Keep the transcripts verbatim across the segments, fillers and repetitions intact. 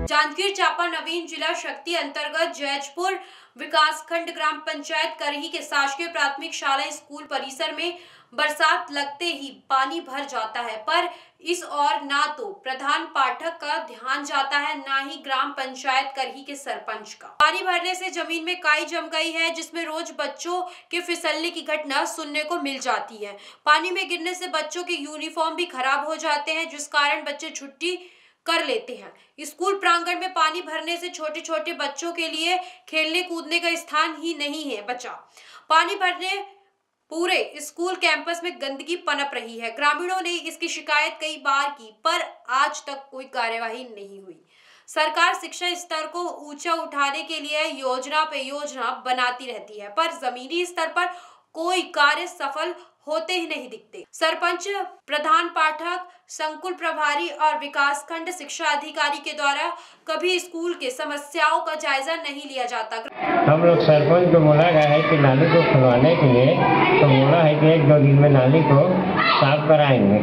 जांजगीर चांपा नवीन जिला शक्ति अंतर्गत जैजपुर विकासखंड ग्राम पंचायत करही के शासकीय प्राथमिक शाला स्कूल परिसर में बरसात लगते ही पानी भर जाता है, पर इस ओर ना तो प्रधान पाठक का ध्यान जाता है, ना ही ग्राम पंचायत करही के सरपंच का। पानी भरने से जमीन में काई जम गई है, जिसमें रोज बच्चों के फिसलने की घटना सुनने को मिल जाती है। पानी में गिरने से बच्चों के यूनिफॉर्म भी खराब हो जाते हैं, जिस कारण बच्चे छुट्टी कर लेते हैं। स्कूल प्रांगण में पानी भरने से छोटे छोटे बच्चों के लिए खेलने कूदने का स्थान ही नहीं है बचा। पानी भरने पूरे स्कूल कैंपस में गंदगी पनप रही है। ग्रामीणों ने इसकी शिकायत कई बार की, पर आज तक कोई कार्यवाही नहीं हुई। सरकार शिक्षा स्तर को ऊंचा उठाने के लिए योजना पे योजना बनाती रहती है, पर जमीनी स्तर पर कोई कार्य सफल होते ही नहीं दिखते। सरपंच, प्रधान पाठक, संकुल प्रभारी और विकासखंड शिक्षा अधिकारी के द्वारा कभी स्कूल के समस्याओं का जायजा नहीं लिया जाता। हम लोग सरपंच को बोला गया है कि नाली को खुलवाने के लिए, तो बोला है कि एक दो दिन में नाली को साफ कराएंगे।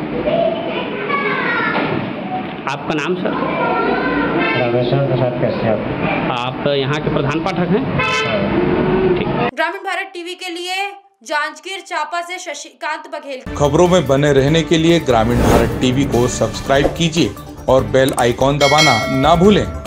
आपका नाम सर? रामेश्वर प्रसाद कश्यप। आप यहाँ के प्रधान पाठक हैं? हाँ। ग्रामीण भारत टीवी के लिए जांजगीर चांपा से शशिकांत बघेल। खबरों में बने रहने के लिए ग्रामीण भारत टीवी को सब्सक्राइब कीजिए और बेल आइकॉन दबाना ना भूलें।